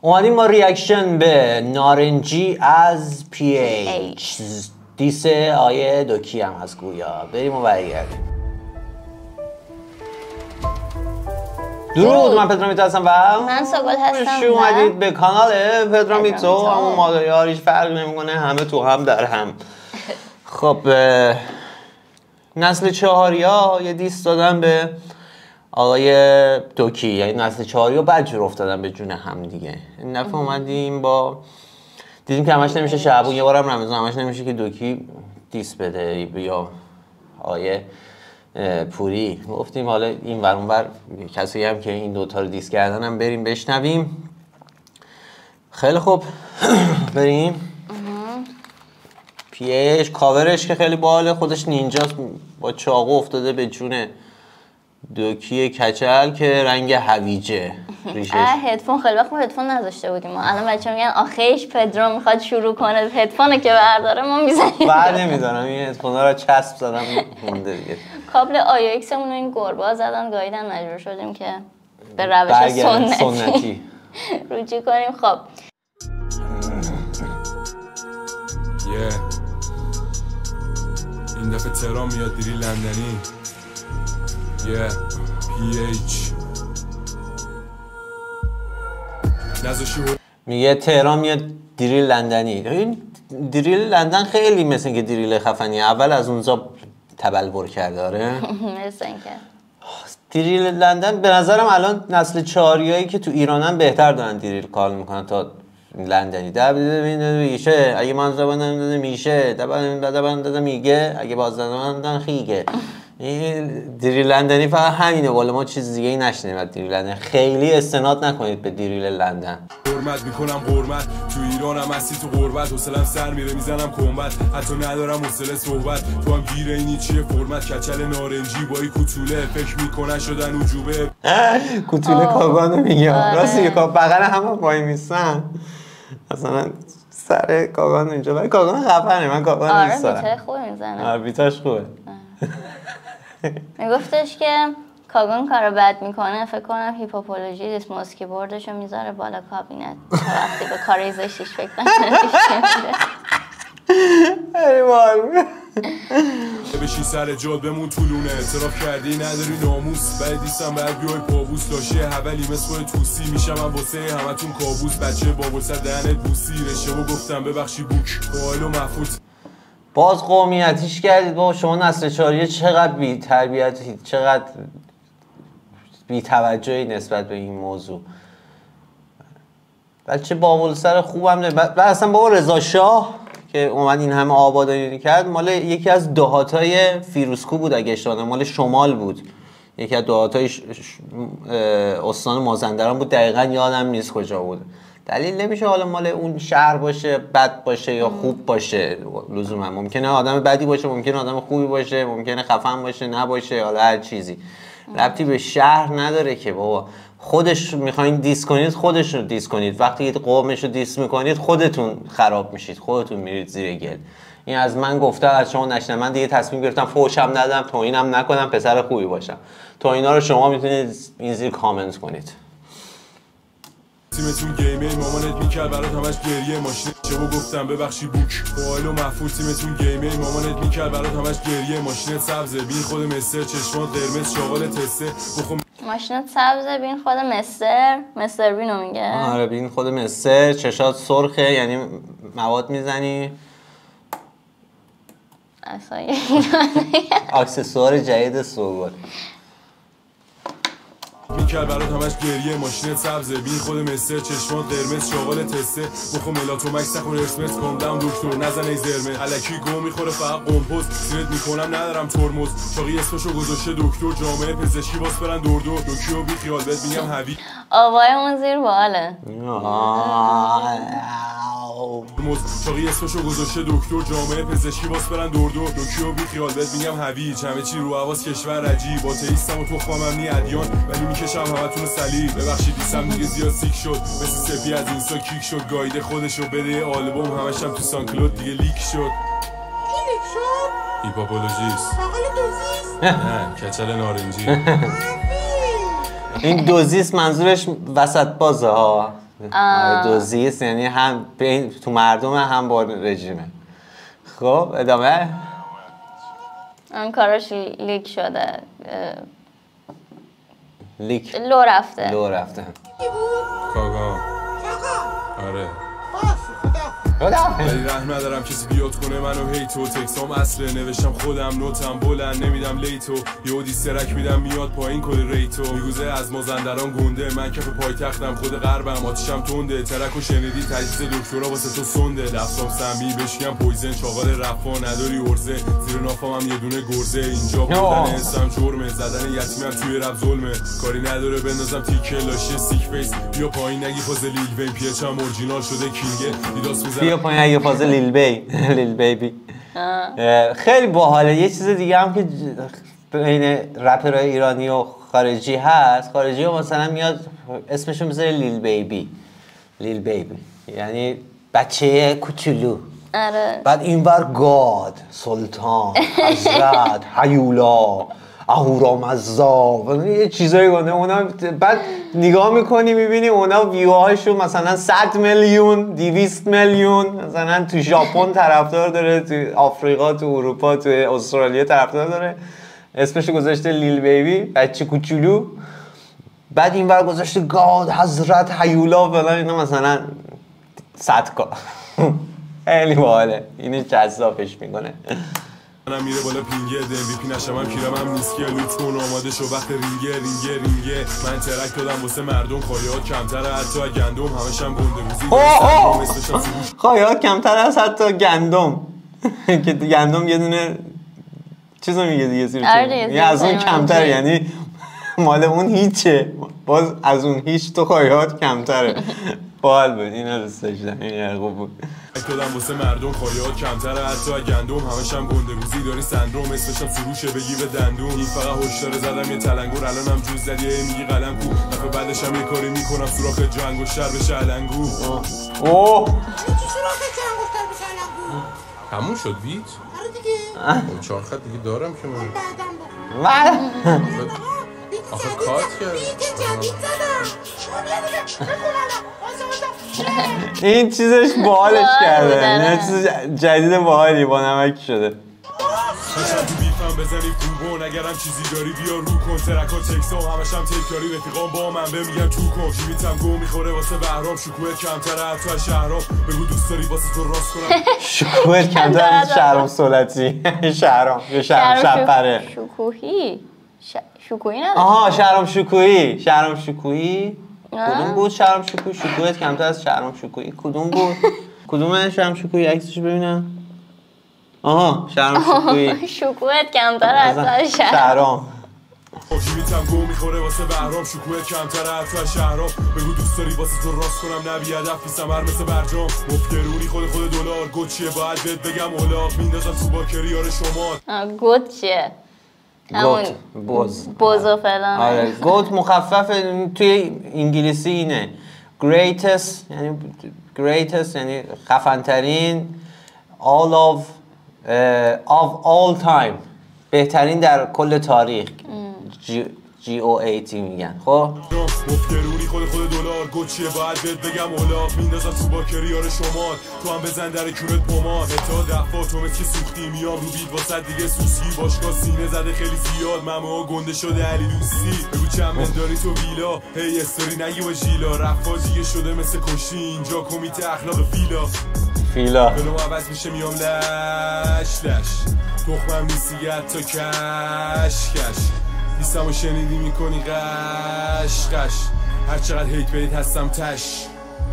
اومدیم ما ریاکشن به نارنجی از PH دیس آیه دوکی هم هست گویا. بریم و برگردیم. درود، من پدرامیتو هستم و من ساگل هستم. خوش اومدید به کانال پدرامیتو. همون مادری ها هیچ فرق نمیکنه، همه تو هم در هم. خب نسل چهاریا یه دیس دادن به آقای دوکی، یعنی نسل چهاریا بدجور افتادن به جون هم دیگه. این دفعه اومدیم با دیدیم که همش نمیشه شعبون، یه بارم رمضان همش نمیشه که دوکی دیس بده یا آقای پوری. گفتیم حالا این ور اون ور کسی هم که این دوتا رو دیس کردن هم بریم بشنویم. خیلی خوب بریم. پیش کاورش که خیلی باحاله، خودش نینجاست، با چاقو افتاده به جون دوکی کچل که رنگ هویجه ریشش. هدفون خیلی وقت ما هدفون نذاشته بودیم. ما الان بچه‌ها میگن آخیش پدرام میخواد شروع کنه هدفون که برداره ما میزنیم. بعد نمیدونم این هدفونا رو چسب زدم مونده دیگه. کابل آی ایکس مون این گربه زدن گاییدن، مجبور شدیم که به روش سنتی رجوع کنیم. خب این دفعه تهران میاد دیری لندنی. PH میگه تهران میاد دریل لندنی. این دریل لندن خیلی مثل که دریل خفنی اول از اونجا تبلور کرده. آره مثل اینکه دریل لندن به نظرم الان نسل چهاریایی که تو ایرانن بهتر دارن دریل کار میکنن تا لندنی. میشه اگه من زبانم داده میشه دبن میگه اگه باز زبانم خیگه. دریل لندنی فقط همینه، والا ما چیز دیگه ای نشنیم از دریل لندن. خیلی استناد نکنید به دریل لندن. حرمت میکنم حرمت، تو ایرانم هستی تو غربت، حوصله‌ام سر میره میزنم کمبت، حتی ندارم حوصله صحبت، تو هم گیر اینی چیه فرمت، کچل نارنجی با این کوتوله فکر میکنن شدن عجوبه. کوتوله کاغانو میگم راستی که بغل همه وای میسن مثلا سر کاغان اینجا، ولی کاغان خفنه، من کاغان دوست دارم. آره بیته خوبه میزنه. آره بیتاش خوبه. میگفتش که کاگان کارو بد میکنه، فکر کنم هیپوپولوژی دیست موسکی بردشو میذاره بالا کابینت وقتی به کاری زشتیش فکر نکنه. ای بار بشین سر جاد بمون طولونه، اعتراف کردی نداری ناموس، بعد دیستم بعد بیای پابوس، لاشه حولی مثل توسی میشم من واسه همتون کابوس، بچه بابل سر دهنت بوسی رشه و گفتم ببخشی بوک قائل و مفوت. باز قومیتیش کردید. با شما نسل چهاریه چقدر بی تربیتی، چقدر بی توجهی نسبت به این موضوع. بچه بابل سر خوبم نه. بعد اصلا بابا رضا شاه که اومد این همه آبادانی کرد مال یکی از دهاتای فیروزکو بود اگه اشتباه نکنم، مال شمال بود، یکی از دهاتای استان مازندران بود، دقیقاً یادم نیست کجا بود. دلیل نمیشه حالا مال اون شهر باشه بد باشه یا خوب باشه لزوما. ممکنه آدم بدی باشه، ممکنه آدم خوبی باشه، ممکنه خفن باشه نباشه، حالا هر چیزی ربطی به شهر نداره که. بابا خودش میخواین دیس کنید خودش رو دیس کنید، وقتی قومش رو دیس میکنید خودتون خراب میشید، خودتون میرید زیر گل. این از من گفته از شما نشنم. من دیگه تصمیم گرفتم فوشم ندم، توهینم نکنم، پسر خوبی باشم. تو اینا رو شما میتونید این زیر کامنت کنید. تیمتون گیمه مامانت میکرد برات همش گریه، ماشین چهو گفتم ببخشی بوک قائل و محفور. تیمتون گیمه مامانت میکرد برات همش گریه، ماشینت سبزه بین خود مستر، چشمات قرمز شاغل تسته بخون. ماشینت سبزه بین خود مستر بینو میگه. آره بین خود مستر، چشات سرخه یعنی مواد میزنی. اکسسوار جدید سوگل میکرد برات همش گریه، ماشینت سبزه بین خود مستر، چشمات قرمز شاغل تسته بخو ملاتومکس سخون اسمت کامدم دکتر نزن ای زرمه، الکی گو میخوره فقط قمپوز سیرت میکنم ندارم ترمز، چاقی اسمشو گذاشته دکتر جامعه پزشکی باس برن دوردو دوکیو بی خیال بهت میگم هوی. آوای اون زیر باله چاقی اسمشو گذاشته دکتر جامعه پزشکی باس برن دوردو دوکیو بی خیال بهت میگم هوی. همه چی رو حواس کشور عجیب، با تئیستم و تخمم نی ادیان ولی میکشم همتون صلیب. ببخشید دیسم دیگه زیاد سیک شد، مثل سپی از اینستا کیک شد، گایده خودشو بده آلبوم همشم تو سانکلود دیگه لیک شد. لیک شد؟ هیپوپولوژیست. بغل دوزیست؟ نه کچل نارنجی. این دوزیست منظورش وسط بازه ها، دوزیست یعنی هم تو مردم هم با رژیمه. خب ادامه. اون کاراش لیک شده، لیک لو رفته. لو رفته. کی بود؟ کاغا. شاقا آره. باشه خدا ولی رحم ندارم کسی بیاد کنه منو هیتو. تکسام اصله نوشتم خودم نوتم بلند نمیدم لیتو. یه دیسترک میدم میاد پایین کل ریتو. میگوزه از مازندران گونده من کف پایتختم خود غربم آتیشم تنده. ترکو شنیدی تجهیز دکترا واسه تو سنده. لفظام سمی بشکم پویزن چاقال رفا نداری ارزه. زیر نافام هم یه دونه گرزه. اینجا بودن اسم جرمه زدن یتیمم توی رپ ظلمه. کاری نداره بندازم تیکه لاشی سیک فیس. بیا پایین نگی فاز لیل وین پیچم اورجینال شده کینگه. دیداس بیا پایین اگه فاز لیل بیبی. خیلی باحاله. یه چیز دیگه هم که بین رپرهای ایرانی و خارجی هست، خارجی ها مثلا میاد اسمشون بذاره لیل بیبی یعنی بچه کوچولو. آره. بعد اینور گاد، سلطان، حضرت، هیولا، اهورامزدا، یه چیزایی گونه اونا. بعد نگاه میکنی میبینی اونا ویوهاشون مثلا 100 میلیون 200 میلیون، مثلا تو ژاپن طرفدار داره، تو آفریقا، تو اروپا، تو استرالیا طرفدار داره. اسمش گذاشته لیل بیبی، بچه کوچولو. بعد اینور گذاشته گاد، حضرت، هیولا فلان، اینا مثلا 100 خیلی باحاله. اینو جذابش میکنه. منم میره بالا پینگه MVP نشم هم کیرم هم نیست که لوتون آماده شو وقت رینگه. من ترک دادم واسه مردم خواهیات کمتره حتی گندم همشم گنده گوزی. خواهیات کمتر از حتی گندم که گندم یه دونه چیزو میگه دیگه زیر یعنی از اون کمتره، یعنی مال اون هیچه، باز از اون هیچ تو خواهیات کمتره. باحال بود. اینو دوست داشتم. این خوب بود. دادم واسه مردم خواهیات کمتره حتی گندم همشم گندگوزی داری سندروم اسمشم سروشه بگی به دندون. این فقط هشدار زدم یه تلنگور الانم جوز زدی میگی قلم کو. دفعه بعدش هم یه کاری میکنم سوراخ جنگ و شر بشه علنگو. اوه چی سراخ جنگوشتر بشه علنگو؟ تموم شد بیت؟ آره دیگه 4 خط دیگه دارم که من بعدم با آخه کات کرد بیت جدید زدم این چیزش باحالش کرده. بودن. یه چیز جدید باحالی با نمک شده. باشم تو بیفم بزنی کوبون اگرم چیزی داری بیا رو کن. ترکا تکسا همشم تکراری رفیقام با من بمیگن تو کن. کیمیتم گو میخوره واسه بهرام شکوه کمتره حتی از شهرام. بگو دوست داری واسه تو راست کنم شکوه کمتر از شهرام سولتی. شهرام یا شهرام شبپره. شکوهی نداره. آها شهرام شکوهی کدوم بود؟ شهرام شکوهی شکوهت کمتر از شهرام شکوهی کدوم بود؟ کدومه شهرام شکوهی؟ عکسش ببینم. آها شهرام شکوهی. شکوهت کمتر از شهرام. کیمیتم گو میخوره واسه بهرام شکوه کمتره حتی از شهرام. بگو دوست داری واسه تو راست کنم نبی هدف نیستم هر مثل برجام. مفگرونی خود دلار گوچیه باید بهت بگم اولاق میندازم تو باکری آره شما. گوت چیه؟ گوت بوز و فلان. آره گوت مخفف توی انگلیسی اینه greatest یعنی greatest یعنی خفن‌ترین of all time بهترین در کل تاریخ. GOAT میگن. خب مفگرونی خود دلار گوچیه باید بهت بگم اولاق میندازم تو باکری آره شمال. تو هم بزن در کونت پماد تا دفعه تو مثل که سوختی میام رو بیت واسه دیگه سوسکی. باشگاه سینه زده خیلی زیاد ممه گنده شده علی دوستی. بگو چند من داری تو ویلا هی استوری نگی با ژیلا. رفا دیگه شده مثل کشتی اینجا کمیته اخلاق فیلا. بلوم عوض میشه میام لش تخمم نیستی حتی کش نیستم و شنیدی میکنی قش هر چقدر هیت بهت هستم تش.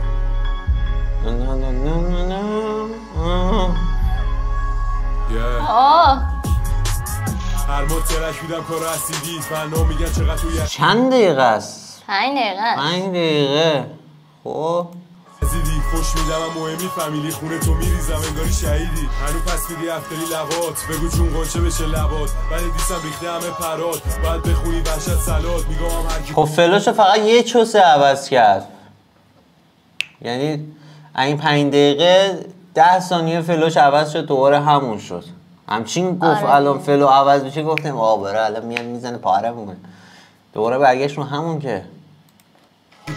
هر ما ترک میدم کارو اسیدی فنا میگن چقدر توی چند دقیقه است؟ 5 دقیقه. خب زیدی خوش میدم هم مهمی فامیلی خونه تو میریزم انگاری شهیدی. هنو پس میدی افتری لبات بگو چون قنچه بشه لبات. ولی دیستم ریخته همه پرات باید بخونی وحشت سلات. میگم هم هرکی خب فلوشو فقط یه چوسه عوض کرد، یعنی این 5 دقیقه 10 ثانیه فلوش عوض شد دوباره همون شد. همچین گفت الان فلو عوض بشه گفتم بره الان میاد میزنه پاره بونه. دوباره برگشت رو همون که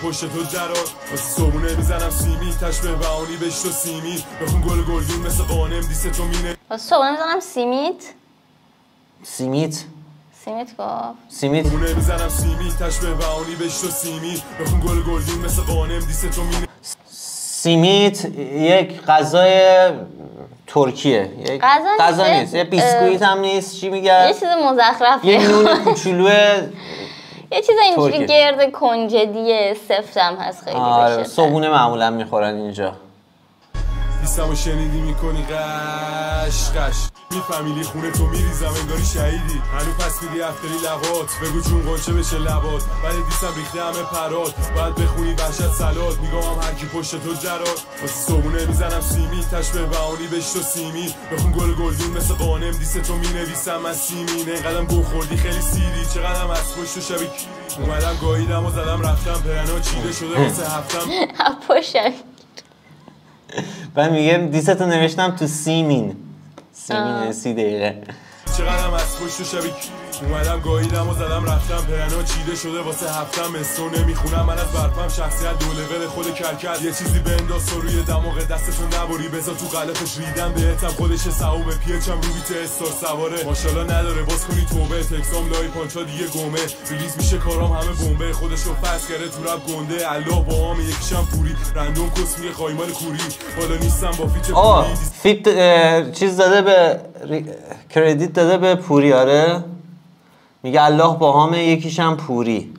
پشت تو درار واسه صبونه میزنم سیمی تشبه بهانی بهش تو سیمی بخون گل گلدون مثل قانم دیست تو مینه واسه صبحونه میزنم سیمیت. سیمیت گفت سیمیت صبونه میزنم سیمی تشبه بهانی بهش تو سیمی بخون گل گلدون مثل قانم دیست تو مینه. سیمیت یک غذای ترکیه، یک غذا نیست، یه بیسکویت هم نیست، چی میگن؟ یه چیز مزخرفه، یه نون کوچولوه، یه چیز اینجوری گرد کنجدیه سفت هم هست خیلی. آره صبحونه معمولا میخورن اینجا. دیستمو شنیدی میکنی قش میفهمیلی خونه تو میریزم انگاری شهیدی هنو پس میدی افتری لبات بگو چون قنچه بشه لبات ولی دیستم ریخته همه پرات باید بخونی وحشت سلات میگم هر کی پشت تو درات واسه صبحونه میزنم سیمی تشبه بهانی بهش تو سیمی بخون گل گلدون مثل قانم دیست تو مینویسم از سیمین اینقدرم گو خوردی خیلی سیری چقدرم از پشت و شبی اومدم گاییدم و زدم رفتم پرنا چیده شده واسه هفتم پشت بعد میگه دیستو نوشتم تو سیمین 30 دقیقه چقدرم از پشت و شبی اومدم گاییدم و زدم رفتم پرنا چیده شده واسه هفتم استو نمیخونم من از برپم شخصیت دولول خود کرکر یه چیزی بنداز تو روی دماغ دستتون نبری بذار تو غلطش ریدم بهتم خودش سعوب پیچم رو بیت استار سواره ماشاءالله نداره باز کنی توبه تکسام لای پانچا دیگه گمه ریلیز میشه کارام همه بمبه خودش رو فس کرده تو رپ گنده الله با هم یکیشم پوری رندوم کس میگه قایمال کوری بالا نیستم با فیت پوری فیت چیز داده به کردیت داده به پوری. آره میگه الله با همه یکیشم پوری.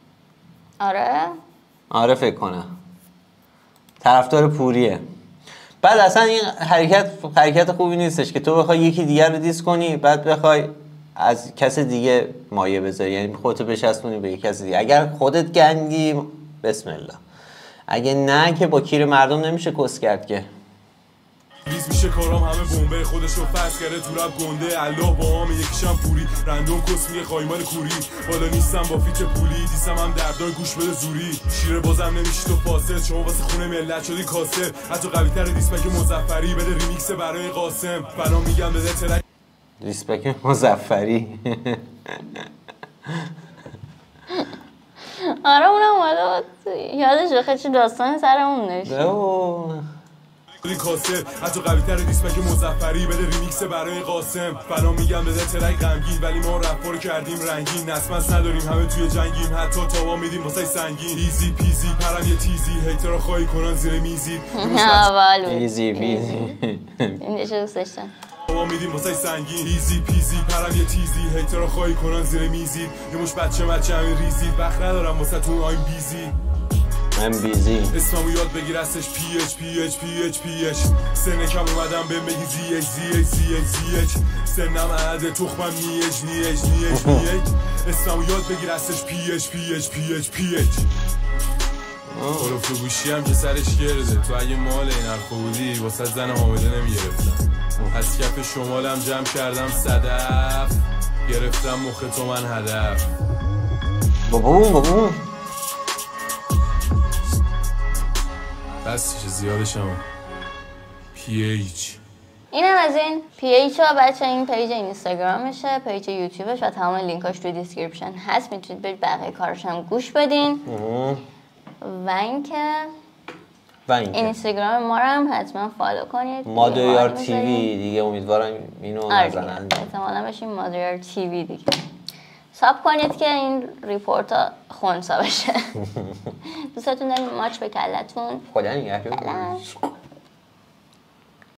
آره فکر کنم طرفدار پوریه. بعد اصلا این حرکت خوبی نیستش که تو بخوای یکی دیگر رو دیس کنی بعد بخوای از کس دیگه مایه بذاری، یعنی خودتو بچسبونی به یک کس دیگه. اگر خودت گنگی بسم الله، اگه نه که با کیر مردم نمیشه کس کرد که. ریز میشه کارام همه بمبه خودش رو فس کرده تو رپ گنده الله با هم یکیشم پوری رندوم کس میگه قایمال کوری بالا نیستم با فیت پولی دیسم هم دردای گوش بده زوری شیر بازم نمیشی تو فاسد شما واسه خونه ملت شدی کاسر حتی قوی‌تر دیسپک مظفری بده ریمیکس برای قاسم فنا میگم بده ترک دیسپک مظفری. آره اونم اومده یادش بخیر چه داستانی سرمون داشت. کاسر حتی قوی‌تر دیسپک مظفری بده ریمیکس برای قاسم فنا میگم بده ترک غمگین ولی ما رپ رو کردیم رنگین نسمس نداریم همه توی جنگیم حتی تاوا میدیم واسه سنگین ایزی پیزی پرم یه تیزی هیترها خواهی کنن زیر میزی ایزی پیزی این چه دوست داشتم تاوا میدیم واسه سنگین ایزی پیزی پرم یه تیزی هیترها خواهی کنن زیر میزی یه مش بچه همین ریزید وقت ندارم واسه تو آیم بیزی من بیزی اسممو یاد بگیر هستش PH سنه کم اومدم به بگی ZH سنم عده تخمم نیج اسممو یاد بگیر هستش PH خروف تو گوشی هم که سرش گرده تو اگه مال این حرفا بودی واسه زن حامده نمیگرفتم از کف شمالم جمع کردم صدف گرفتم مخ تو من هدف بابا بس چه زیادش هم PH اینم از این PH ها بچه. این پیج اینستاگرامشه، پیج یوتیوبش و تمام لینکاش توی دیسکریپشن هست، میتونید برید بقیه کارش هم گوش بدین. و اینکه اینستاگرام ما رو هم حتما فالو کنید، مادریار تیوی دیگه. امیدوارم اینو نزنن، احتمالا بشین مادریار تیوی دیگه. ساب کنید که این ریپورت ها خونسا بشه. دوستتون داریم، ماچ به کلتون. خدا نگهدار.